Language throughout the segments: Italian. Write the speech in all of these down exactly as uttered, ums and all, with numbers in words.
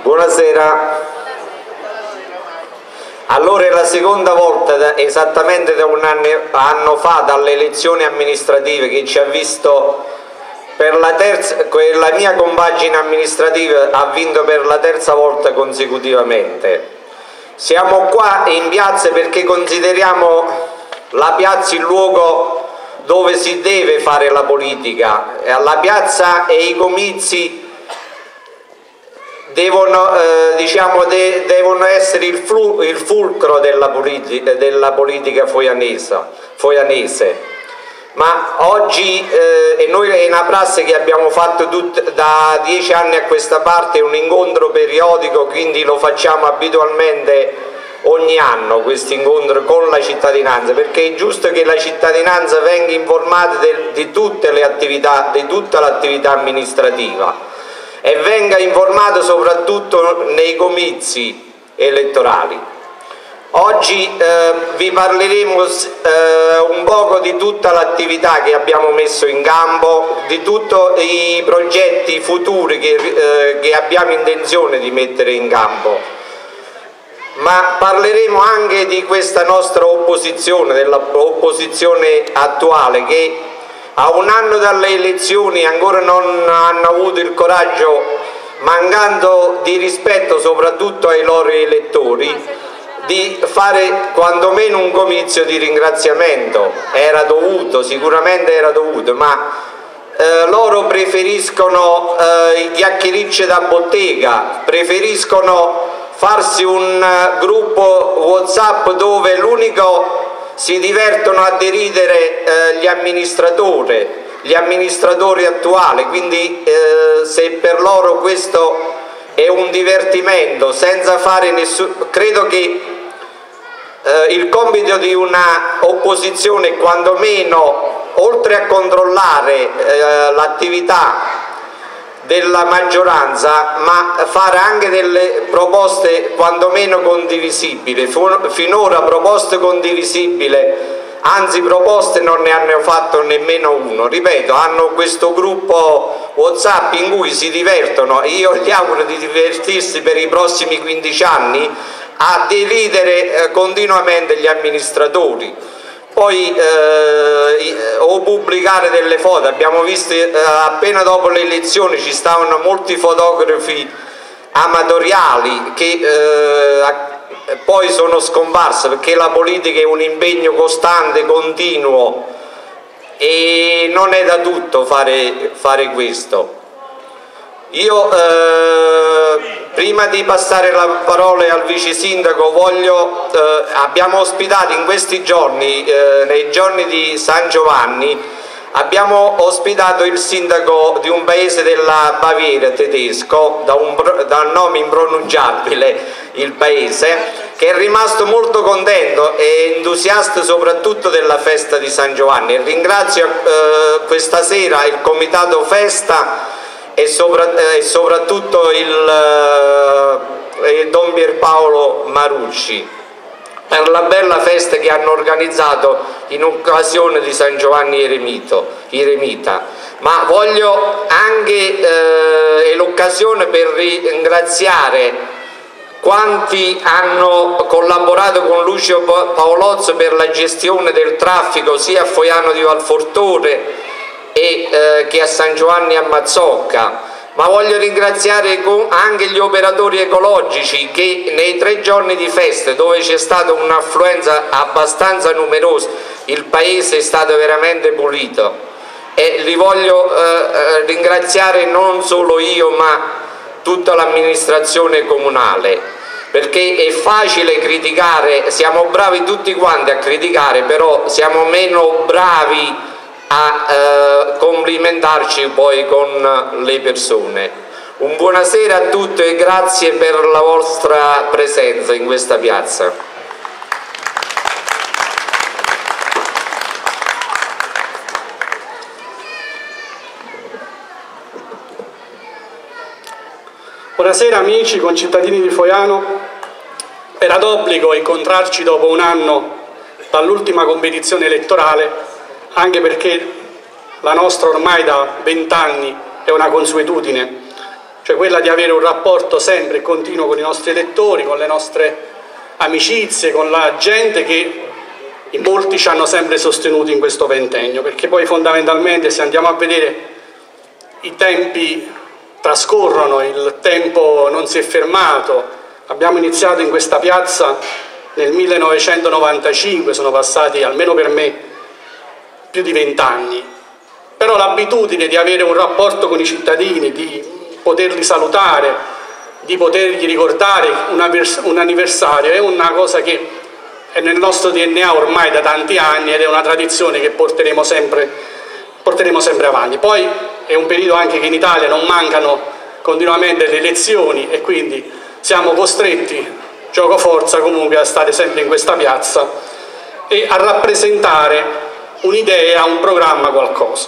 Buonasera. Allora è la seconda volta, esattamente da un anno, anno fa, dalle elezioni amministrative, che ci ha visto per la terza, la mia compagine amministrativa ha vinto per la terza volta consecutivamente. Siamo qua in piazza perché consideriamo la piazza il luogo dove si deve fare la politica. La piazza e i comizi devono, eh, diciamo, de, devono essere il, flu, il fulcro della politica, della politica foianese, foianese. Ma oggi, eh, e noi è una prassi che abbiamo fatto tut, da dieci anni a questa parte, un incontro periodico, quindi lo facciamo abitualmente ogni anno, questo incontro con la cittadinanza, perché è giusto che la cittadinanza venga informata de, di tutte le attività, di tutta l'attività amministrativa, e venga informato soprattutto nei comizi elettorali. Oggi eh, vi parleremo eh, un poco di tutta l'attività che abbiamo messo in campo, di tutti i progetti futuri che, eh, che abbiamo intenzione di mettere in campo, ma parleremo anche di questa nostra opposizione, dell'opposizione attuale, che a un anno dalle elezioni ancora non hanno avuto il coraggio, mancando di rispetto soprattutto ai loro elettori, di fare quantomeno un comizio di ringraziamento. Era dovuto, sicuramente era dovuto, ma eh, loro preferiscono eh, i chiacchiericci da bottega, preferiscono farsi un uh, gruppo WhatsApp dove l'unico si divertono a deridere eh, gli amministratori, gli amministratori attuali, quindi eh, se per loro questo è un divertimento senza fare nessuno, credo che eh, il compito di una opposizione, quantomeno, oltre a controllare eh, l'attività della maggioranza, ma fare anche delle proposte quantomeno condivisibili. Finora proposte condivisibili, anzi proposte non ne hanno fatto nemmeno uno. Ripeto, hanno questo gruppo WhatsApp in cui si divertono, e io gli auguro di divertirsi per i prossimi quindici anni a deridere eh, continuamente gli amministratori. Poi eh, o pubblicare delle foto. Abbiamo visto eh, appena dopo le elezioni ci stavano molti fotografi amatoriali che eh, poi sono scomparsi, perché la politica è un impegno costante, continuo, e non è da tutto fare, fare questo. Io eh, prima di passare la parola al vice sindaco voglio, eh, abbiamo ospitato in questi giorni, eh, nei giorni di San Giovanni, abbiamo ospitato il sindaco di un paese della Baviera tedesco, da un, da un nome impronunciabile il paese, che è rimasto molto contento e entusiasta soprattutto della festa di San Giovanni. Ringrazio eh, questa sera il comitato festa e, sopra, e soprattutto il, eh, Don Pierpaolo Marucci per la bella festa che hanno organizzato in occasione di San Giovanni Eremito, Eremita. Ma voglio anche eh, è l'occasione per ringraziare quanti hanno collaborato con Lucio Paolozzo per la gestione del traffico sia a Foiano di Valfortore e eh, che a San Giovanni a Mazzocca, ma voglio ringraziare anche gli operatori ecologici che nei tre giorni di feste, dove c'è stata un'affluenza abbastanza numerosa, il paese è stato veramente pulito, e li voglio eh, ringraziare non solo io ma tutta l'amministrazione comunale, perché è facile criticare, siamo bravi tutti quanti a criticare, però siamo meno bravi a eh, complimentarci poi con le persone. Un buonasera a tutti e grazie per la vostra presenza in questa piazza. Buonasera amici, concittadini di Foiano. Era d'obbligo incontrarci dopo un anno dall'ultima competizione elettorale, anche perché la nostra ormai da vent'anni è una consuetudine cioè quella di avere un rapporto sempre continuo con i nostri elettori, con le nostre amicizie, con la gente che in molti ci hanno sempre sostenuti in questo ventennio, perché poi fondamentalmente, se andiamo a vedere, i tempi trascorrono, il tempo non si è fermato. Abbiamo iniziato in questa piazza nel millenovecentonovantacinque, sono passati, almeno per me, più di vent'anni, però l'abitudine di avere un rapporto con i cittadini, di poterli salutare, di potergli ricordare un anniversario, è una cosa che è nel nostro D N A ormai da tanti anni ed è una tradizione che porteremo sempre, porteremo sempre avanti. Poi è un periodo anche che in Italia non mancano continuamente le elezioni e quindi siamo costretti, gioco forza comunque, a stare sempre in questa piazza e a rappresentare un'idea, un programma, qualcosa.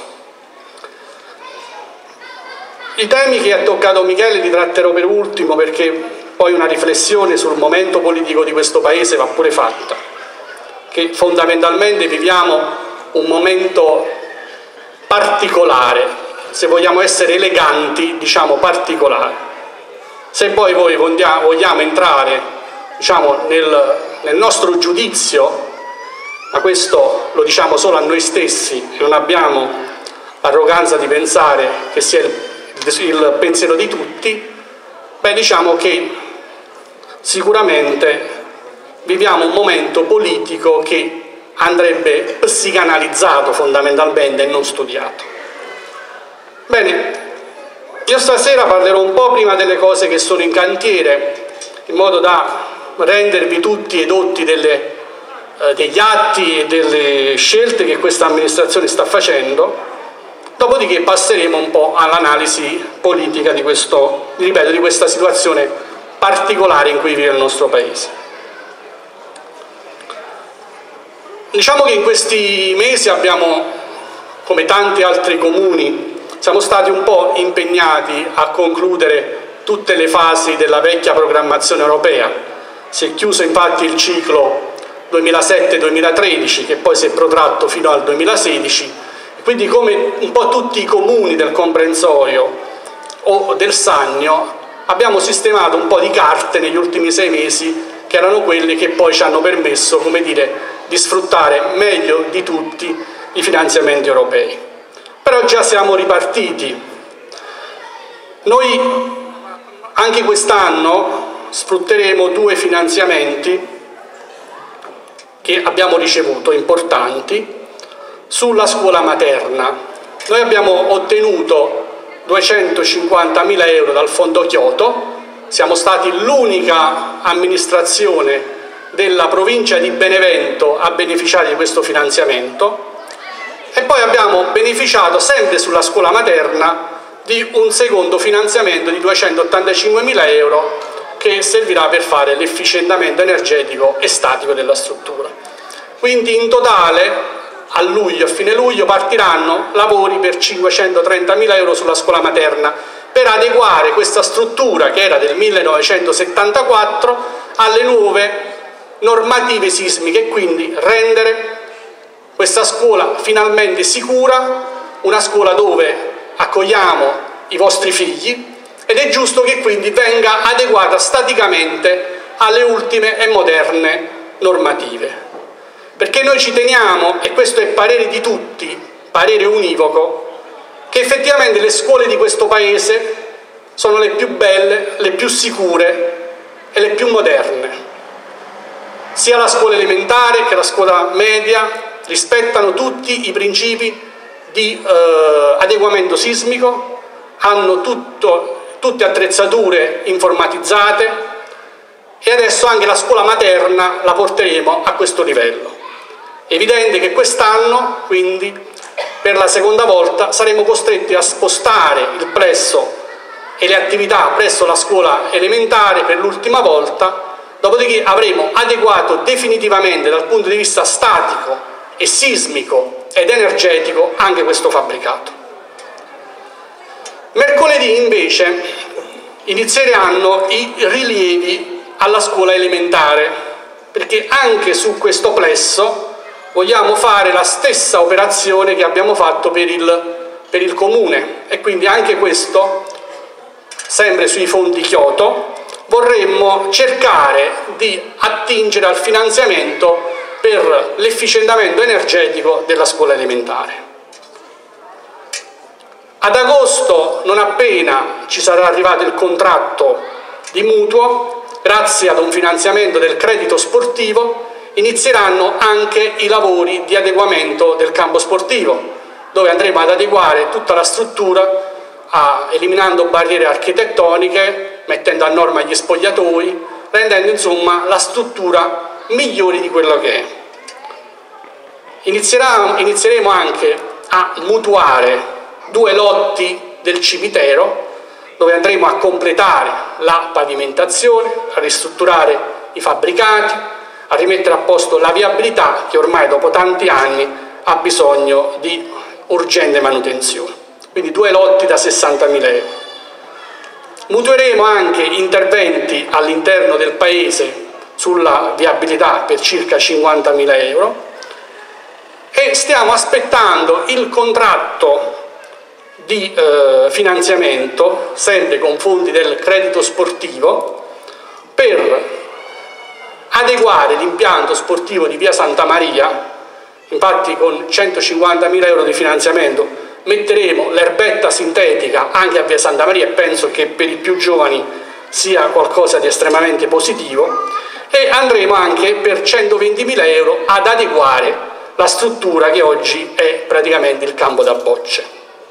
I temi che ha toccato Michele li tratterò per ultimo, perché poi una riflessione sul momento politico di questo Paese va pure fatta, che fondamentalmente viviamo un momento particolare, se vogliamo essere eleganti, diciamo particolare. Se poi voi vogliamo entrare, diciamo, nel, nel nostro giudizio, ma questo lo diciamo solo a noi stessi e non abbiamo l'arroganza di pensare che sia il, il pensiero di tutti, beh, diciamo che sicuramente viviamo un momento politico che andrebbe psicanalizzato fondamentalmente e non studiato. Bene, io stasera parlerò un po' prima delle cose che sono in cantiere, in modo da rendervi tutti edotti delle, eh, degli atti e delle scelte che questa amministrazione sta facendo, dopodiché passeremo un po' all'analisi politica di, questo, ripeto, di questa situazione particolare in cui vive il nostro Paese. Diciamo che in questi mesi abbiamo, come tanti altri comuni, siamo stati un po' impegnati a concludere tutte le fasi della vecchia programmazione europea. Si è chiuso infatti il ciclo duemilasette duemilatredici, che poi si è protratto fino al duemilasedici, quindi come un po' tutti i comuni del comprensorio o del Sannio abbiamo sistemato un po' di carte negli ultimi sei mesi, che erano quelle che poi ci hanno permesso, come dire, di sfruttare meglio di tutti i finanziamenti europei. Però già siamo ripartiti. Noi anche quest'anno sfrutteremo due finanziamenti che abbiamo ricevuto, importanti, sulla scuola materna. Noi abbiamo ottenuto duecentocinquantamila euro dal Fondo Kyoto, siamo stati l'unica amministrazione della provincia di Benevento a beneficiare di questo finanziamento e poi abbiamo beneficiato sempre sulla scuola materna di un secondo finanziamento di duecentottantacinquemila euro che servirà per fare l'efficientamento energetico e statico della struttura. Quindi in totale a luglio, a fine luglio, partiranno lavori per cinquecentotrentamila euro sulla scuola materna per adeguare questa struttura, che era del millenovecentosettantaquattro, alle nuove normative sismiche e quindi rendere questa scuola finalmente sicura, una scuola dove accogliamo i vostri figli ed è giusto che quindi venga adeguata staticamente alle ultime e moderne normative. Perché noi ci teniamo, e questo è parere di tutti, parere univoco, che effettivamente le scuole di questo Paese sono le più belle, le più sicure e le più moderne. Sia la scuola elementare che la scuola media rispettano tutti i principi di eh, adeguamento sismico, hanno tutto, tutte attrezzature informatizzate e adesso anche la scuola materna la porteremo a questo livello. È evidente che quest'anno, quindi, per la seconda volta saremo costretti a spostare il plesso e le attività presso la scuola elementare per l'ultima volta, dopodiché avremo adeguato definitivamente dal punto di vista statico e sismico ed energetico anche questo fabbricato. Mercoledì invece inizieranno i rilievi alla scuola elementare, perché anche su questo plesso vogliamo fare la stessa operazione che abbiamo fatto per il, per il comune e quindi anche questo sempre sui fondi Kyoto, vorremmo cercare di attingere al finanziamento per l'efficientamento energetico della scuola elementare. Ad agosto, non appena ci sarà arrivato il contratto di mutuo, grazie ad un finanziamento del credito sportivo, inizieranno anche i lavori di adeguamento del campo sportivo, dove andremo ad adeguare tutta la struttura, a, eliminando barriere architettoniche, mettendo a norma gli spogliatoi, rendendo insomma la struttura migliore di quello che è. Inizierà, inizieremo anche a mutuare due lotti del cimitero, dove andremo a completare la pavimentazione, a ristrutturare i fabbricati, a rimettere a posto la viabilità che ormai dopo tanti anni ha bisogno di urgente manutenzione. Quindi due lotti da sessantamila euro. Mutueremo anche interventi all'interno del paese sulla viabilità per circa cinquantamila euro e stiamo aspettando il contratto di eh, finanziamento, sempre con fondi del credito sportivo, per adeguare l'impianto sportivo di via Santa Maria. Infatti con centocinquantamila euro di finanziamento metteremo l'erbetta sintetica anche a via Santa Maria e penso che per i più giovani sia qualcosa di estremamente positivo, e andremo anche per centoventimila euro ad adeguare la struttura che oggi è praticamente il campo da bocce.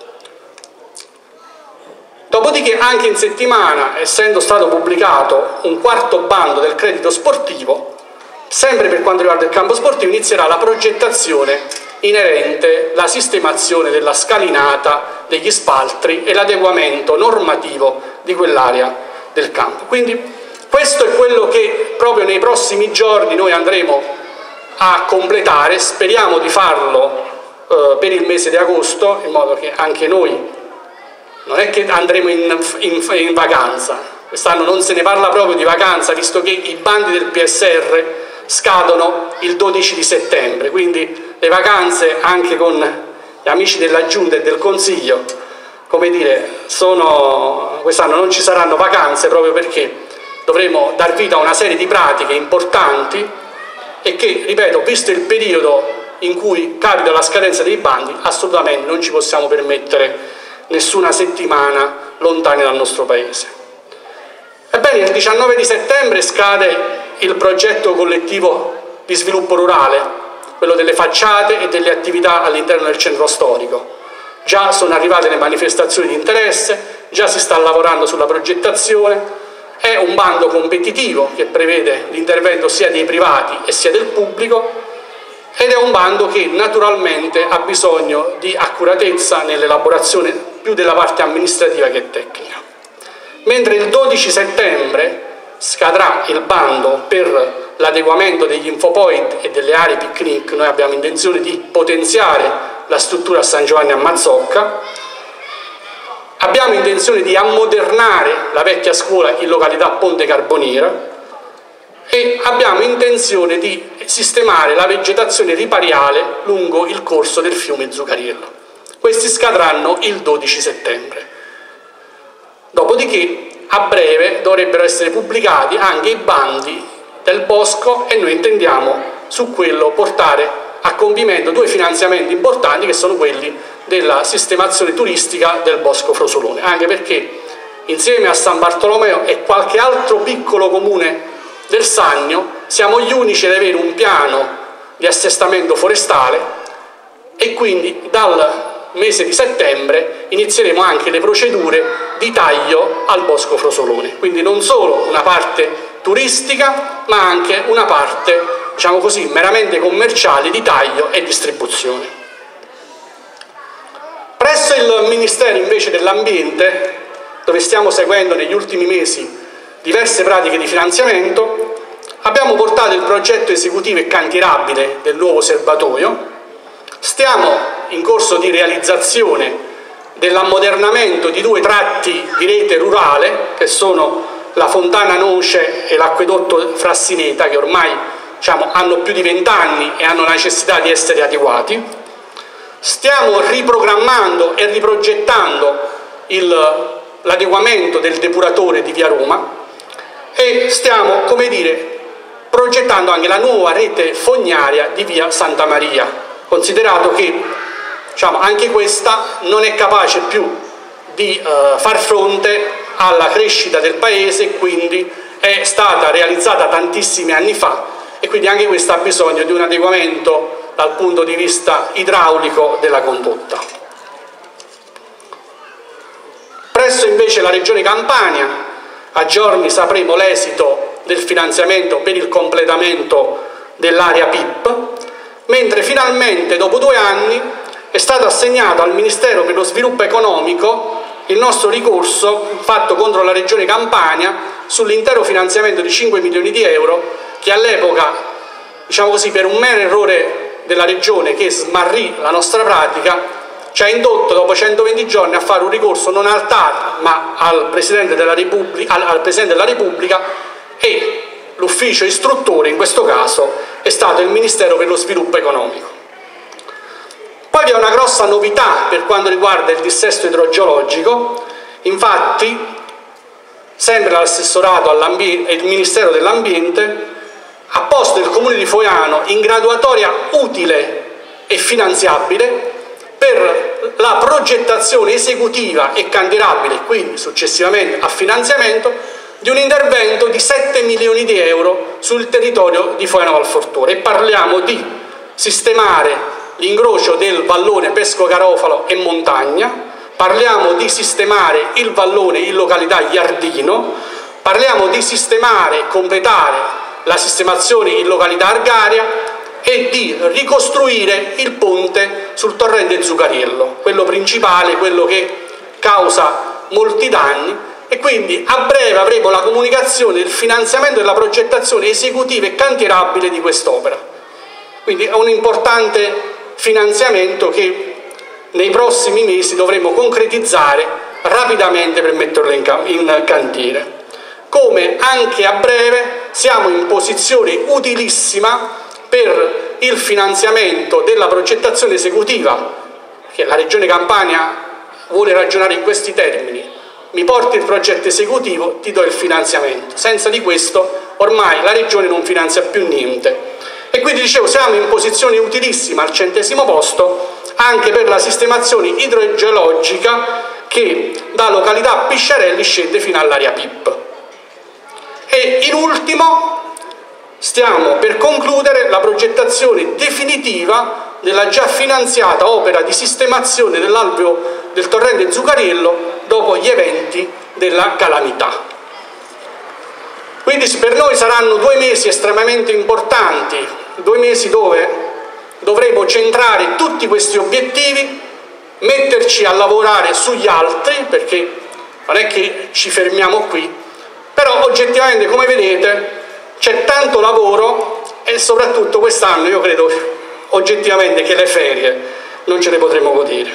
Dopodiché anche in settimana, essendo stato pubblicato un quarto bando del credito sportivo, sempre per quanto riguarda il campo sportivo inizierà la progettazione inerente alla sistemazione della scalinata, degli spaltri e l'adeguamento normativo di quell'area del campo. Quindi questo è quello che proprio nei prossimi giorni noi andremo a completare, speriamo di farlo eh, per il mese di agosto, in modo che anche noi non è che andremo in, in, in vacanza, quest'anno non se ne parla proprio di vacanza, visto che i bandi del P S R scadono il dodici di settembre, quindi le vacanze anche con gli amici della Giunta e del Consiglio, come dire, sono, quest'anno non ci saranno vacanze proprio perché dovremo dar vita a una serie di pratiche importanti e che, ripeto, visto il periodo in cui capita la scadenza dei bandi, assolutamente non ci possiamo permettere nessuna settimana lontani dal nostro paese. Ebbene, il diciannove di settembre scade il progetto collettivo di sviluppo rurale, quello delle facciate e delle attività all'interno del centro storico. Già sono arrivate le manifestazioni di interesse, già si sta lavorando sulla progettazione, è un bando competitivo che prevede l'intervento sia dei privati e sia del pubblico, ed è un bando che naturalmente ha bisogno di accuratezza nell'elaborazione più della parte amministrativa che tecnica. Mentre il dodici settembre scadrà il bando per l'adeguamento degli infopoint e delle aree picnic, noi abbiamo intenzione di potenziare la struttura a San Giovanni a Mazzocca, abbiamo intenzione di ammodernare la vecchia scuola in località Ponte Carboniera e abbiamo intenzione di sistemare la vegetazione ripariale lungo il corso del fiume Zucariello. Questi scadranno il dodici settembre. Dopodiché a breve dovrebbero essere pubblicati anche i bandi del bosco e noi intendiamo su quello portare a compimento due finanziamenti importanti che sono quelli della sistemazione turistica del Bosco Frosolone, anche perché insieme a San Bartolomeo e qualche altro piccolo comune del Sannio siamo gli unici ad avere un piano di assestamento forestale e quindi dal mese di settembre inizieremo anche le procedure di taglio al Bosco Frosolone, quindi non solo una parte turistica ma anche una parte, diciamo così, meramente commerciale di taglio e distribuzione. Presso il Ministero invece dell'Ambiente, dove stiamo seguendo negli ultimi mesi diverse pratiche di finanziamento, abbiamo portato il progetto esecutivo e cantierabile del nuovo serbatoio, stiamo in corso di realizzazione dell'ammodernamento di due tratti di rete rurale che sono la Fontana Noce e l'acquedotto Frassineta, che ormai diciamo, hanno più di vent'anni e hanno la necessità di essere adeguati. Stiamo riprogrammando e riprogettando il l'adeguamento del depuratore di via Roma e stiamo, come dire, progettando anche la nuova rete fognaria di via Santa Maria, considerato che diciamo, anche questa non è capace più di uh, far fronte alla crescita del paese, quindi è stata realizzata tantissimi anni fa e quindi anche questa ha bisogno di un adeguamento dal punto di vista idraulico della condotta. Presso invece la Regione Campania, a giorni sapremo l'esito del finanziamento per il completamento dell'area P I P, mentre finalmente dopo due anni è stato assegnato al Ministero per lo Sviluppo Economico il nostro ricorso fatto contro la Regione Campania sull'intero finanziamento di cinque milioni di euro che all'epoca, diciamo così, per un mero errore della Regione che smarrì la nostra pratica, ci ha indotto dopo centoventi giorni a fare un ricorso non al T A R ma al Presidente della Repubblica, al, al Presidente della Repubblica e l'ufficio istruttore in questo caso è stato il Ministero per lo Sviluppo Economico. Poi vi è una grossa novità per quanto riguarda il dissesto idrogeologico, infatti sempre l'assessorato all'ambiente e il Ministero dell'Ambiente ha posto il Comune di Foiano in graduatoria utile e finanziabile per la progettazione esecutiva e cantierabile, quindi successivamente a finanziamento, di un intervento di sette milioni di euro sul territorio di Foiano Valfortore e parliamo di sistemare l'incrocio del vallone Pesco Garofalo e Montagna, parliamo di sistemare il vallone in località Iardino, parliamo di sistemare e completare la sistemazione in località Argaria e di ricostruire il ponte sul torrente Zucariello, quello principale, quello che causa molti danni, e quindi a breve avremo la comunicazione del finanziamento e della progettazione esecutiva e cantierabile di quest'opera. Quindi è un importante finanziamento che nei prossimi mesi dovremo concretizzare rapidamente per metterlo in, in cantiere. Come anche a breve siamo in posizione utilissima per il finanziamento della progettazione esecutiva, che la Regione Campania vuole ragionare in questi termini: mi porti il progetto esecutivo, ti do il finanziamento. Senza di questo ormai la Regione non finanzia più niente. E quindi dicevo, siamo in posizione utilissima al centesimo posto anche per la sistemazione idrogeologica che da località Pisciarelli scende fino all'area P I P. E in ultimo stiamo per concludere la progettazione definitiva della già finanziata opera di sistemazione dell'alveo del torrente Zucariello dopo gli eventi della calamità. Quindi per noi saranno due mesi estremamente importanti, due mesi dove dovremo centrare tutti questi obiettivi, metterci a lavorare sugli altri, perché non è che ci fermiamo qui, però oggettivamente, come vedete, c'è tanto lavoro e soprattutto quest'anno io credo oggettivamente che le ferie non ce le potremo godere.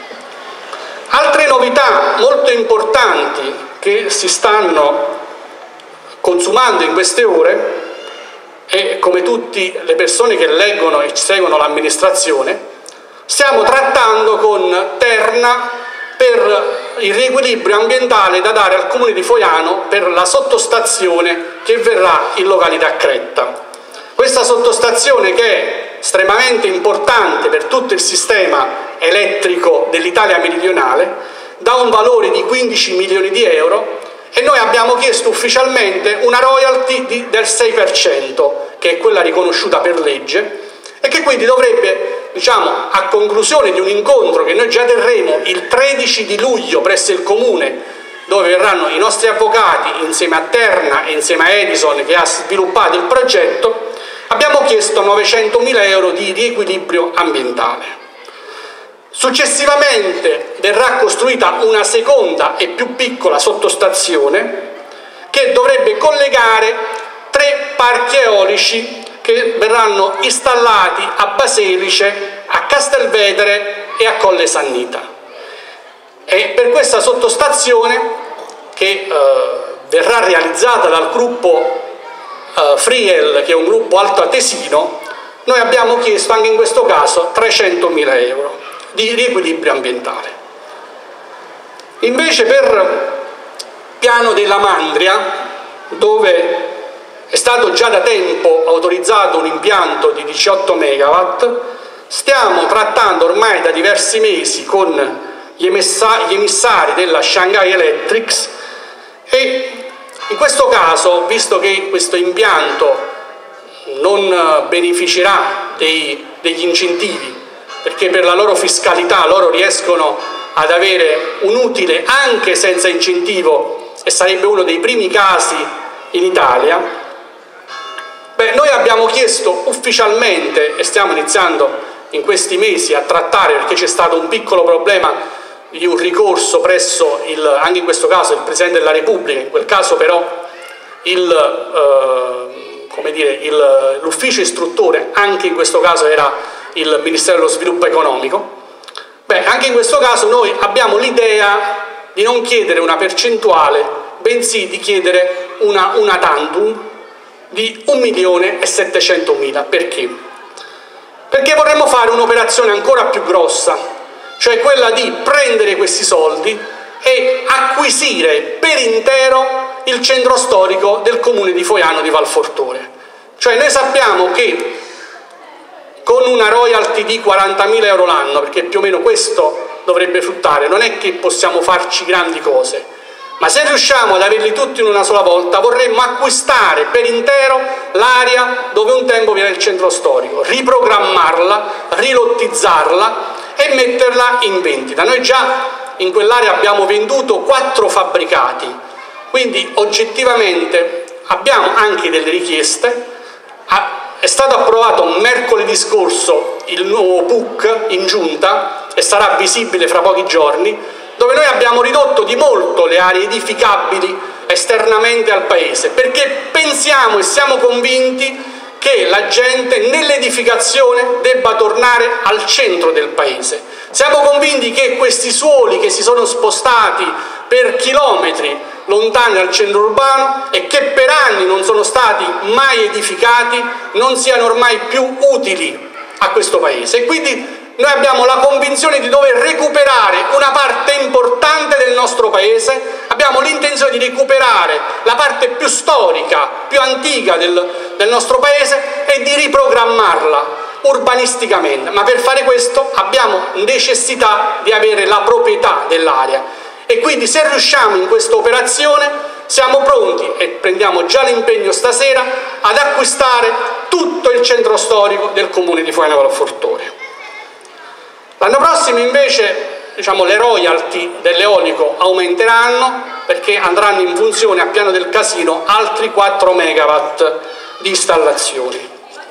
Altre novità molto importanti che si stanno consumando in queste ore, e come tutte le persone che leggono e seguono l'amministrazione, stiamo trattando con Terna per il riequilibrio ambientale da dare al Comune di Foiano per la sottostazione che verrà in località Cretta. Questa sottostazione, che è estremamente importante per tutto il sistema elettrico dell'Italia meridionale, dà un valore di quindici milioni di euro e noi abbiamo chiesto ufficialmente una royalty di, del sei per cento, che è quella riconosciuta per legge, e che quindi dovrebbe, diciamo, a conclusione di un incontro che noi già terremo il tredici di luglio presso il Comune, dove verranno i nostri avvocati insieme a Terna e insieme a Edison che ha sviluppato il progetto, abbiamo chiesto novecentomila euro di riequilibrio ambientale. Successivamente verrà costruita una seconda e più piccola sottostazione che dovrebbe collegare tre parchi eolici che verranno installati a Baselice, a Castelvetere e a Colle Sannita. E per questa sottostazione, che eh, verrà realizzata dal gruppo eh, Friel, che è un gruppo altoatesino, noi abbiamo chiesto anche in questo caso trecentomila euro di riequilibrio ambientale. Invece per piano della Mandria, dove è stato già da tempo autorizzato un impianto di diciotto megawatt. Stiamo trattando ormai da diversi mesi con gli emissari della Shanghai Electric e in questo caso, visto che questo impianto non beneficerà dei, degli incentivi, perché per la loro fiscalità loro riescono ad avere un utile anche senza incentivo e sarebbe uno dei primi casi in Italia, beh, noi abbiamo chiesto ufficialmente, e stiamo iniziando in questi mesi a trattare, perché c'è stato un piccolo problema di un ricorso presso, il, anche in questo caso, il Presidente della Repubblica, in quel caso però il, eh, come dire, il, l'ufficio istruttore, anche in questo caso era il Ministero dello Sviluppo Economico. Beh, anche in questo caso noi abbiamo l'idea di non chiedere una percentuale, bensì di chiedere una, una tantum di un milione e settecentomila. Perché? Perché vorremmo fare un'operazione ancora più grossa, cioè quella di prendere questi soldi e acquisire per intero il centro storico del comune di Foiano di Valfortore. Cioè noi sappiamo che con una royalty di quarantamila euro l'anno, perché più o meno questo dovrebbe fruttare, non è che possiamo farci grandi cose, ma se riusciamo ad averli tutti in una sola volta vorremmo acquistare per intero l'area dove un tempo vi era il centro storico, riprogrammarla, rilottizzarla e metterla in vendita. Noi già in quell'area abbiamo venduto quattro fabbricati, quindi oggettivamente abbiamo anche delle richieste. È stato approvato mercoledì scorso il nuovo P U C in giunta e sarà visibile fra pochi giorni, dove noi abbiamo ridotto di molto le aree edificabili esternamente al paese, perché pensiamo e siamo convinti che la gente nell'edificazione debba tornare al centro del paese. Siamo convinti che questi suoli che si sono spostati per chilometri lontani dal centro urbano e che per anni non sono stati mai edificati non siano ormai più utili a questo paese. E quindi noi abbiamo la convinzione di dover recuperare una parte importante del nostro paese, abbiamo l'intenzione di recuperare la parte più storica, più antica del, del nostro paese e di riprogrammarla urbanisticamente, ma per fare questo abbiamo necessità di avere la proprietà dell'area e quindi se riusciamo in questa operazione siamo pronti, e prendiamo già l'impegno stasera, ad acquistare tutto il centro storico del comune di Foiano Valfortore. L'anno prossimo invece, diciamo, le royalty dell'eolico aumenteranno perché andranno in funzione a Piano del Casino altri quattro megawatt di installazioni.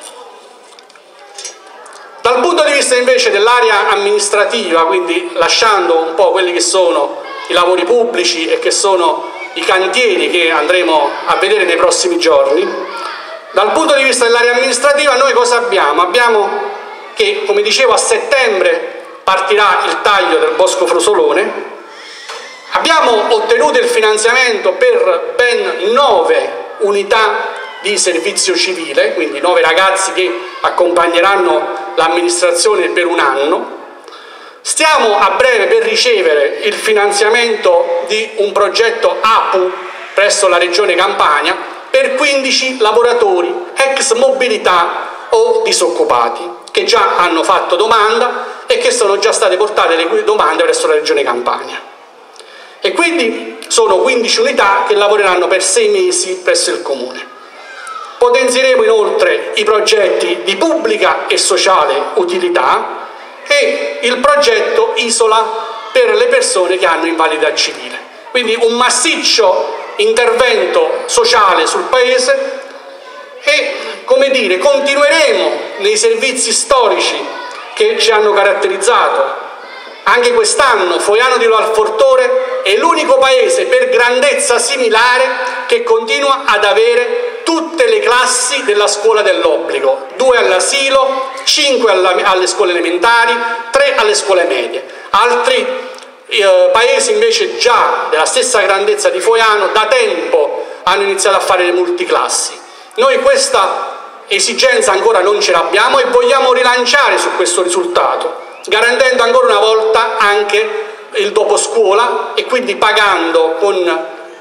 Dal punto di vista invece dell'area amministrativa, quindi lasciando un po' quelli che sono i lavori pubblici e che sono i cantieri che andremo a vedere nei prossimi giorni, dal punto di vista dell'area amministrativa noi cosa abbiamo? Abbiamo che, come dicevo, a settembre partirà il taglio del Bosco Frusolone, abbiamo ottenuto il finanziamento per ben nove unità di servizio civile, quindi nove ragazzi che accompagneranno l'amministrazione per un anno. Stiamo a breve per ricevere il finanziamento di un progetto A P U presso la Regione Campania per quindici lavoratori ex mobilità o disoccupati che già hanno fatto domanda e che sono già state portate le domande presso la Regione Campania. E quindi sono quindici unità che lavoreranno per sei mesi presso il Comune. Potenzieremo inoltre i progetti di pubblica e sociale utilità e il progetto Isola per le persone che hanno invalidità civile. Quindi un massiccio intervento sociale sul Paese e, come dire, continueremo nei servizi storici che ci hanno caratterizzato. Anche quest'anno Foiano di Valfortore è l'unico paese per grandezza similare che continua ad avere tutte le classi della scuola dell'obbligo, due all'asilo, cinque alle scuole elementari, tre alle scuole medie. Altri eh, paesi invece già della stessa grandezza di Foiano da tempo hanno iniziato a fare le multiclassi. Noi questa esigenza ancora non ce l'abbiamo e vogliamo rilanciare su questo risultato, garantendo ancora una volta anche il dopo scuola e quindi pagando con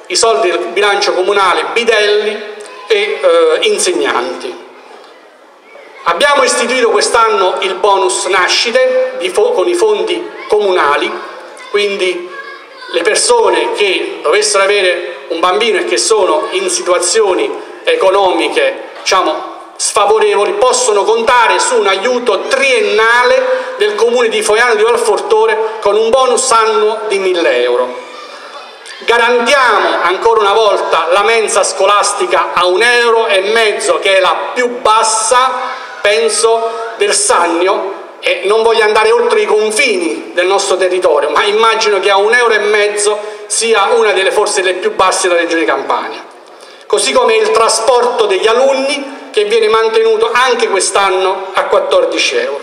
i soldi del bilancio comunale, bidelli e eh, insegnanti. Abbiamo istituito quest'anno il bonus nascite di con i fondi comunali, quindi le persone che dovessero avere un bambino e che sono in situazioni economiche, diciamo, sfavorevoli, possono contare su un aiuto triennale del comune di Foiano di Valfortore con un bonus annuo di mille euro. Garantiamo ancora una volta la mensa scolastica a un euro e mezzo, che è la più bassa, penso, del Sannio, e non voglio andare oltre i confini del nostro territorio, ma immagino che a un euro e mezzo sia una delle forse le più basse della Regione Campania. Così come il trasporto degli alunni, che viene mantenuto anche quest'anno a quattordici euro.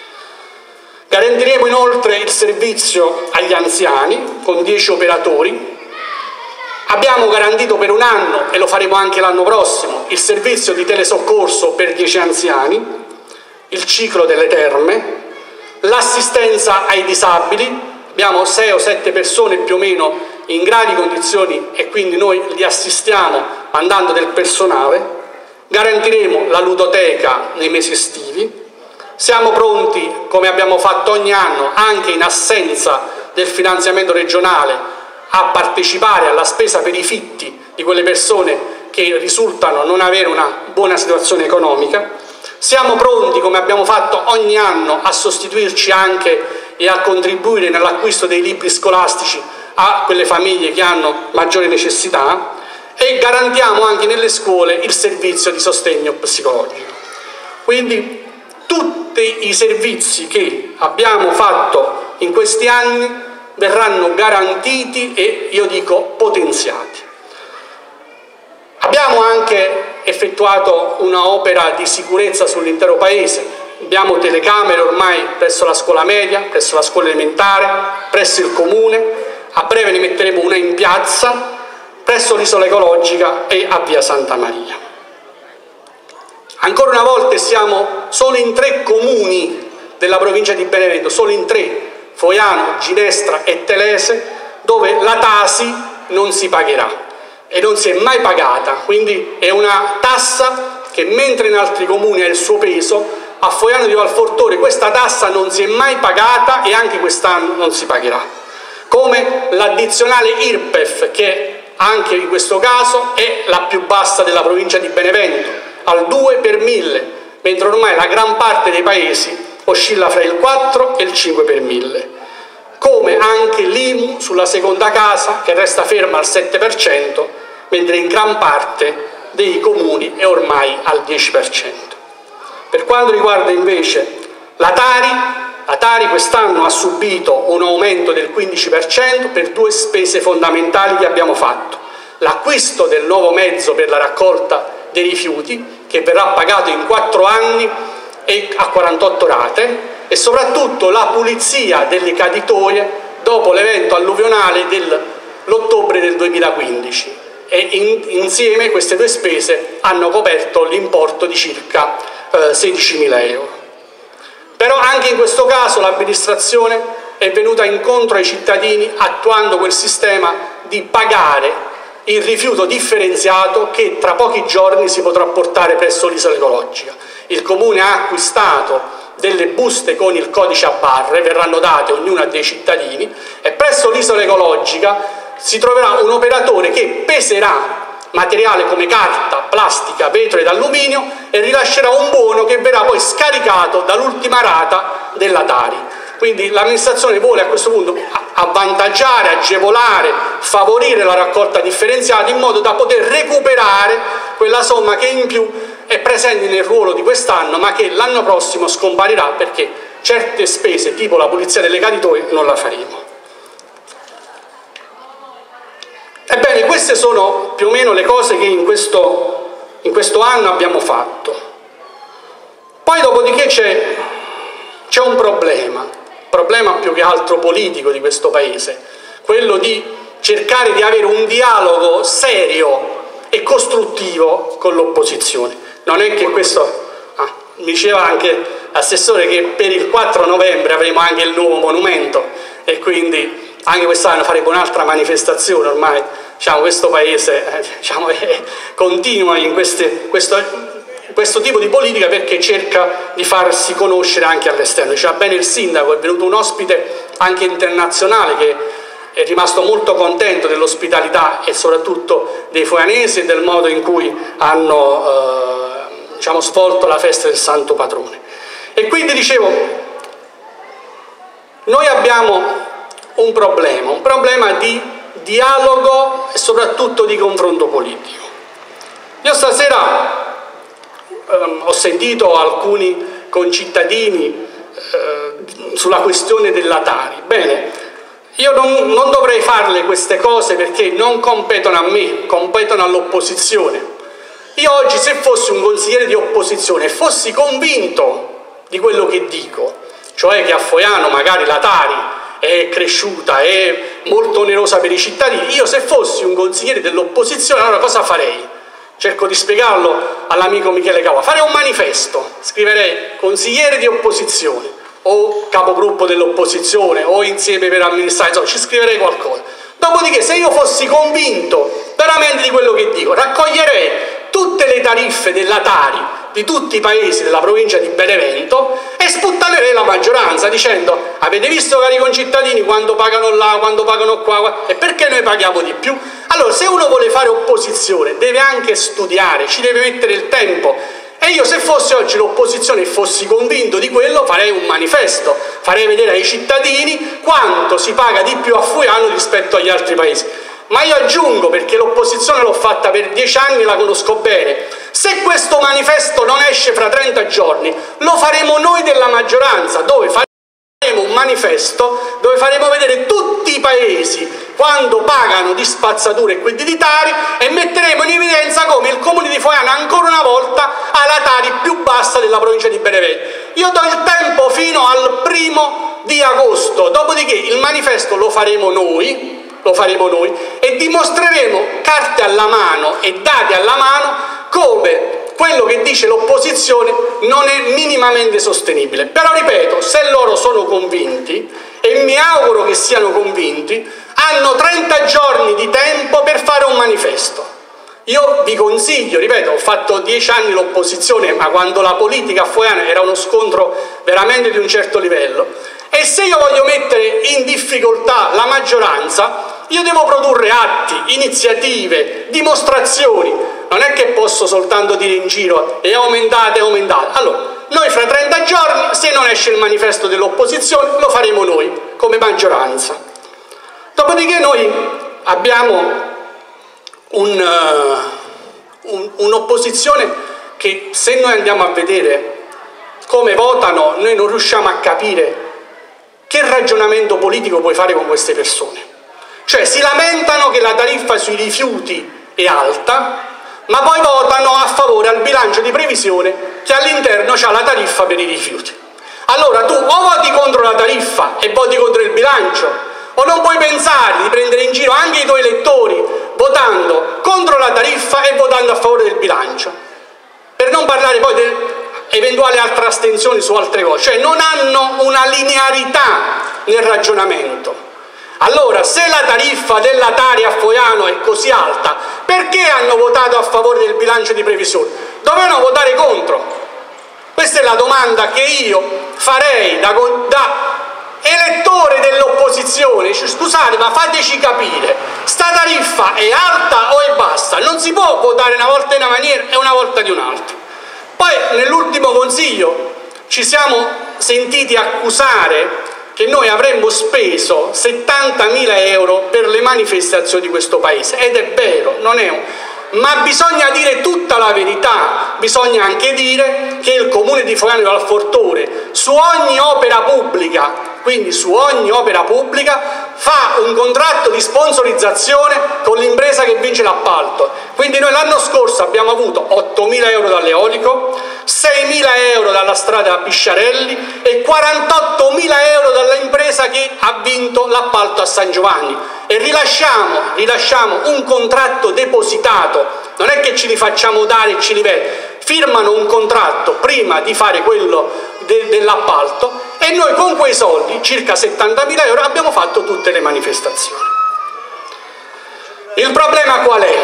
Garantiremo inoltre il servizio agli anziani con dieci operatori. Abbiamo garantito per un anno, e lo faremo anche l'anno prossimo, il servizio di telesoccorso per dieci anziani, il ciclo delle terme, l'assistenza ai disabili. Abbiamo sei o sette persone più o meno in gravi condizioni e quindi noi li assistiamo mandando del personale. Garantiremo la ludoteca nei mesi estivi. Siamo pronti, come abbiamo fatto ogni anno, anche in assenza del finanziamento regionale, a partecipare alla spesa per i fitti di quelle persone che risultano non avere una buona situazione economica. Siamo pronti, come abbiamo fatto ogni anno, a sostituirci anche e a contribuire nell'acquisto dei libri scolastici a quelle famiglie che hanno maggiore necessità, e garantiamo anche nelle scuole il servizio di sostegno psicologico. Quindi tutti i servizi che abbiamo fatto in questi anni verranno garantiti e, io dico, potenziati. Abbiamo anche effettuato un'opera di sicurezza sull'intero paese. Abbiamo telecamere ormai presso la scuola media, presso la scuola elementare, presso il comune. A breve ne metteremo una in piazza, presso l'isola ecologica e a via Santa Maria. Ancora una volta siamo solo in tre comuni della provincia di Benevento, solo in tre, Foiano, Ginestra e Telese, dove la Tasi non si pagherà e non si è mai pagata, quindi è una tassa che, mentre in altri comuni ha il suo peso, a Foiano di Valfortore questa tassa non si è mai pagata e anche quest'anno non si pagherà. Come l'addizionale I R P E F, che anche in questo caso è la più bassa della provincia di Benevento, al due per mille, mentre ormai la gran parte dei paesi oscilla fra il quattro e il cinque per mille. Come anche l'I M U sulla seconda casa, che resta ferma al sette per cento, mentre in gran parte dei comuni è ormai al dieci per cento. Per quanto riguarda invece la Tari, la Tari quest'anno ha subito un aumento del quindici per cento per due spese fondamentali che abbiamo fatto: l'acquisto del nuovo mezzo per la raccolta dei rifiuti, che verrà pagato in quattro anni e a quarantotto rate, e soprattutto la pulizia delle caditoie dopo l'evento alluvionale dell'ottobre del duemilaquindici, e in, insieme queste due spese hanno coperto l'importo di circa eh, sedicimila euro. Però anche in questo caso l'amministrazione è venuta incontro ai cittadini attuando quel sistema di pagare il rifiuto differenziato che tra pochi giorni si potrà portare presso l'isola ecologica. Il Comune ha acquistato delle buste con il codice a barre, verranno date ognuna dei cittadini, e presso l'isola ecologica si troverà un operatore che peserà materiale come carta, plastica, vetro ed alluminio e rilascerà un buono che verrà poi scaricato dall'ultima rata della Tari. Quindi l'amministrazione vuole a questo punto avvantaggiare, agevolare, favorire la raccolta differenziata in modo da poter recuperare quella somma che in più è presente nel ruolo di quest'anno, ma che l'anno prossimo scomparirà perché certe spese, tipo la pulizia delle caditoie, non la faremo. Ebbene, queste sono più o meno le cose che in questo, in questo anno abbiamo fatto. Poi dopodiché c'è, c'è un problema, problema più che altro politico di questo Paese, quello di cercare di avere un dialogo serio e costruttivo con l'opposizione. Non è che questo, ah, mi diceva anche l'assessore che per il quattro novembre avremo anche il nuovo monumento e quindi anche quest'anno faremo un'altra manifestazione, ormai diciamo, questo paese eh, diciamo, eh, continua in queste, questo, questo tipo di politica perché cerca di farsi conoscere anche all'esterno. Diceva bene il sindaco, è venuto un ospite anche internazionale che è rimasto molto contento dell'ospitalità e soprattutto dei foianesi e del modo in cui hanno eh, diciamo, svolto la festa del Santo Patrone. E quindi dicevo, noi abbiamo un problema, un problema di dialogo e soprattutto di confronto politico. Io stasera ehm, ho sentito alcuni concittadini eh, sulla questione della Tari. Bene, io non, non dovrei farle queste cose perché non competono a me, competono all'opposizione. Io oggi, se fossi un consigliere di opposizione e fossi convinto di quello che dico, cioè che a Foiano magari la Tari è cresciuta, è molto onerosa per i cittadini, io se fossi un consigliere dell'opposizione allora cosa farei? Cerco di spiegarlo all'amico Michele Cava, farei un manifesto, scriverei consigliere di opposizione o capogruppo dell'opposizione o insieme per amministrare, insomma ci scriverei qualcosa. Dopodiché, se io fossi convinto veramente di quello che dico, raccoglierei tutte le tariffe della Tari di tutti i paesi della provincia di Benevento e sputtanerei la maggioranza dicendo: avete visto, cari concittadini, quando pagano là, quando pagano qua, e perché noi paghiamo di più? Allora, se uno vuole fare opposizione deve anche studiare, ci deve mettere il tempo. E io, se fossi oggi l'opposizione e fossi convinto di quello, farei un manifesto, farei vedere ai cittadini quanto si paga di più a Foiano rispetto agli altri paesi. Ma io aggiungo, perché l'opposizione l'ho fatta per dieci anni e la conosco bene, se questo manifesto non esce fra trenta giorni, lo faremo noi della maggioranza, dove faremo un manifesto dove faremo vedere tutti i paesi quando pagano di spazzatura e quindi di Tari, e metteremo in evidenza come il comune di Foiano ancora una volta ha la Tari più bassa della provincia di Benevento. Io do il tempo fino al primo di agosto, dopodiché il manifesto lo faremo noi, lo faremo noi e dimostreremo carte alla mano e dati alla mano come quello che dice l'opposizione non è minimamente sostenibile. Però ripeto, se loro sono convinti, e mi auguro che siano convinti, hanno trenta giorni di tempo per fare un manifesto. Io vi consiglio, ripeto, ho fatto dieci anni l'opposizione, ma quando la politica a Foiano era uno scontro veramente di un certo livello, e se io voglio mettere in difficoltà la maggioranza, io devo produrre atti, iniziative, dimostrazioni. Non è che posso soltanto dire in giro e aumentate, aumentate. Allora, noi fra trenta giorni, se non esce il manifesto dell'opposizione, lo faremo noi, come maggioranza. Dopodiché noi abbiamo un, uh, un, un'opposizione che, se noi andiamo a vedere come votano, noi non riusciamo a capire che ragionamento politico puoi fare con queste persone. Cioè, si lamentano che la tariffa sui rifiuti è alta, ma poi votano a favore al bilancio di previsione che all'interno c'ha la tariffa per i rifiuti. Allora tu o voti contro la tariffa e voti contro il bilancio, o non puoi pensare di prendere in giro anche i tuoi elettori votando contro la tariffa e votando a favore del bilancio. Per non parlare poi di eventuali altre astensioni su altre cose. Cioè, non hanno una linearità nel ragionamento. Allora, se la tariffa della Tari a Foiano è così alta, perché hanno votato a favore del bilancio di previsione? Dovevano votare contro. Questa è la domanda che io farei da, da elettore dell'opposizione. Scusate, ma fateci capire, sta tariffa è alta o è bassa? Non si può votare una volta in una maniera e una volta di un'altra. Poi, nell'ultimo consiglio, ci siamo sentiti accusare che noi avremmo speso settantamila euro per le manifestazioni di questo paese, ed è vero, non è un... ma bisogna dire tutta la verità, bisogna anche dire che il comune di Foiano di Valfortore su ogni opera pubblica, quindi su ogni opera pubblica, fa un contratto di sponsorizzazione con l'impresa che vince l'appalto. Quindi noi l'anno scorso abbiamo avuto ottomila euro dall'eolico, seimila euro dalla strada Pisciarelli e quarantottomila euro dall'impresa che ha vinto l'appalto a San Giovanni. E rilasciamo, rilasciamo un contratto depositato, non è che ci li facciamo dare e ci li vede, firmano un contratto prima di fare quello de dell'appalto, e noi con quei soldi, circa settantamila euro, abbiamo fatto tutte le manifestazioni. Il problema qual è?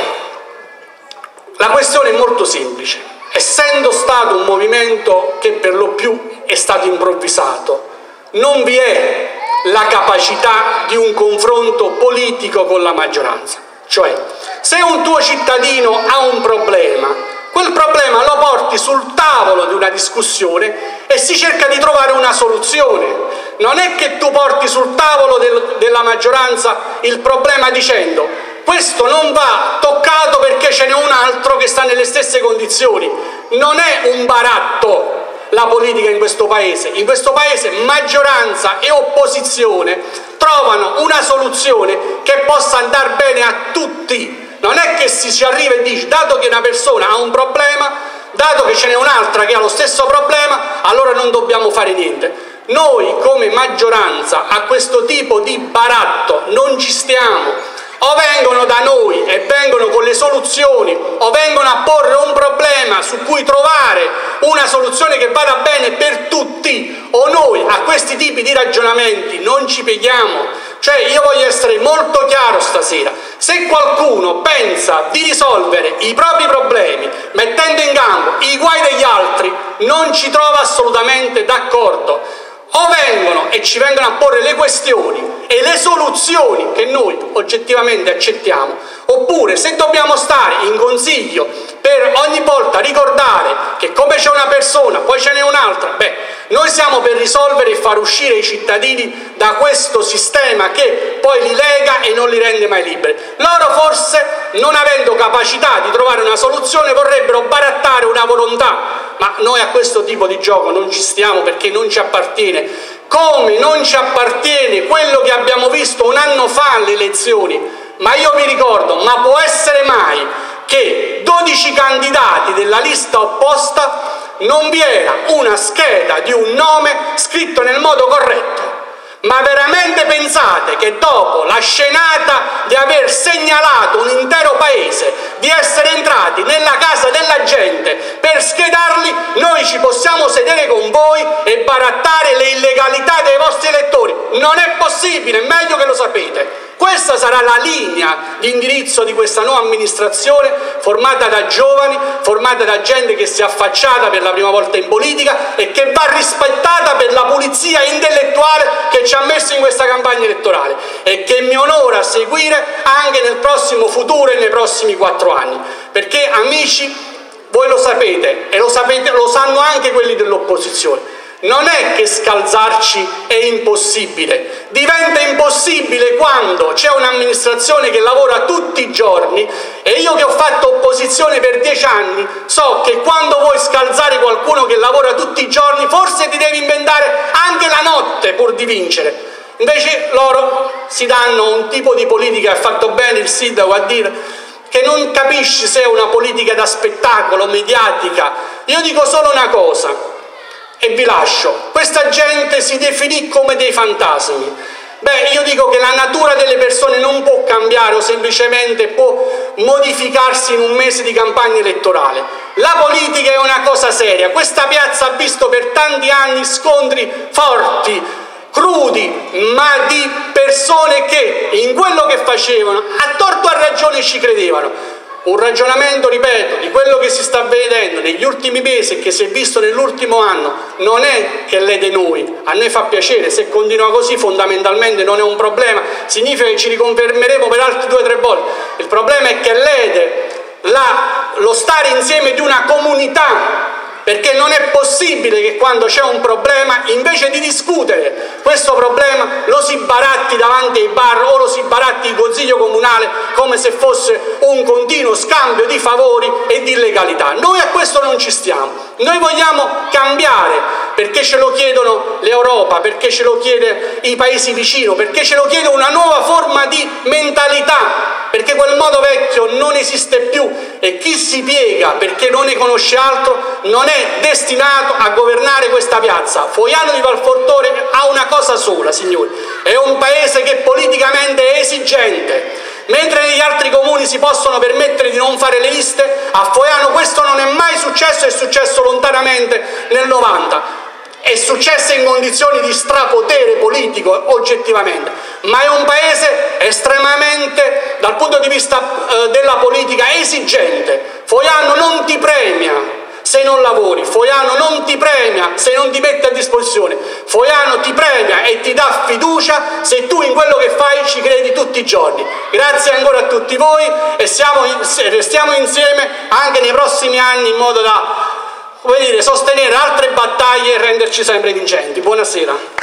La questione è molto semplice. Essendo stato un movimento che per lo più è stato improvvisato, non vi è la capacità di un confronto politico con la maggioranza. Cioè, se un tuo cittadino ha un problema, quel problema lo porti sul tavolo di una discussione e si cerca di trovare una soluzione. Non è che tu porti sul tavolo del, della maggioranza il problema dicendo questo non va toccato perché ce n'è un altro che sta nelle stesse condizioni. Non è un baratto la politica in questo paese. In questo paese maggioranza e opposizione trovano una soluzione che possa andare bene a tutti. Non è che si ci arriva e dice, dato che una persona ha un problema, dato che ce n'è un'altra che ha lo stesso problema, allora non dobbiamo fare niente. Noi come maggioranza a questo tipo di baratto non ci stiamo. O vengono da noi e vengono con le soluzioni, o vengono a porre un problema su cui trovare una soluzione che vada bene per tutti, o noi a questi tipi di ragionamenti non ci pieghiamo. Cioè, io voglio essere molto chiaro stasera: se qualcuno pensa di risolvere i propri problemi mettendo in campo i guai degli altri, non ci trova assolutamente d'accordo. O vengono e ci vengono a porre le questioni e le soluzioni che noi oggettivamente accettiamo, oppure se dobbiamo stare in consiglio per ogni volta ricordare che come c'è una persona poi ce n'è un'altra, beh, noi siamo per risolvere e far uscire i cittadini da questo sistema che poi li lega e non li rende mai liberi. Loro forse, non avendo capacità di trovare una soluzione, vorrebbero barattare una volontà, ma noi a questo tipo di gioco non ci stiamo, perché non ci appartiene. Come non ci appartiene quello che abbiamo visto un anno fa alle elezioni. Ma io mi ricordo, ma può essere mai che dodici candidati della lista opposta non vi era una scheda di un nome scritto nel modo corretto? Ma veramente pensate che dopo la scenata di aver segnalato un intero paese, di essere entrati nella casa della gente per schedarli, noi ci possiamo sedere con voi e barattare le illegalità dei vostri elettori? Non è possibile, è meglio che lo sapete. Questa sarà la linea di indirizzo di questa nuova amministrazione, formata da giovani, formata da gente che si è affacciata per la prima volta in politica e che va rispettata per la pulizia intellettuale che ci ha messo in questa campagna elettorale e che mi onora seguire anche nel prossimo futuro e nei prossimi quattro anni. Perché, amici, voi lo sapete e lo, sapete, lo sanno anche quelli dell'opposizione. Non è che scalzarci è impossibile, diventa impossibile quando c'è un'amministrazione che lavora tutti i giorni, e io che ho fatto opposizione per dieci anni so che quando vuoi scalzare qualcuno che lavora tutti i giorni forse ti devi inventare anche la notte pur di vincere. Invece loro si danno un tipo di politica, ha fatto bene il sindaco a dire, che non capisci se è una politica da spettacolo, mediatica. Io dico solo una cosa e vi lascio: questa gente si definì come dei fantasmi. Beh, io dico che la natura delle persone non può cambiare o semplicemente può modificarsi in un mese di campagna elettorale. La politica è una cosa seria. Questa piazza ha visto per tanti anni scontri forti, crudi, ma di persone che in quello che facevano a torto o a ragione ci credevano. Un ragionamento, ripeto, di quello che si sta vedendo negli ultimi mesi e che si è visto nell'ultimo anno non è che lede noi, a noi fa piacere, se continua così fondamentalmente non è un problema, significa che ci riconfermeremo per altri due o tre volte. Il problema è che lede la, lo stare insieme di una comunità, perché non è possibile che quando c'è un problema, invece di discutere questo problema, lo si baratti davanti ai bar o lo si baratti in consiglio comunale come se fosse un continuo scambio di favori e di illegalità. Noi a questo non ci stiamo. Noi vogliamo cambiare, perché ce lo chiedono l'Europa, perché ce lo chiede i paesi vicini, perché ce lo chiede una nuova forma di mentalità, perché quel modo vecchio non esiste più e chi si piega perché non ne conosce altro non è destinato a governare questa piazza. Foiano di Valfortore ha una cosa sola, signori: è un paese che politicamente è esigente. Mentre negli altri comuni si possono permettere di non fare le liste, a Foiano questo non è mai successo, è successo lontanamente nel novanta. è successa in condizioni di strapotere politico oggettivamente, ma è un paese estremamente, dal punto di vista eh, della politica, esigente. Foiano non ti premia se non lavori, Foiano non ti premia se non ti mette a disposizione, Foiano ti premia e ti dà fiducia se tu in quello che fai ci credi tutti i giorni. Grazie ancora a tutti voi e siamo, restiamo insieme anche nei prossimi anni in modo da, come dire, sostenere altre battaglie e renderci sempre vincenti. Buonasera.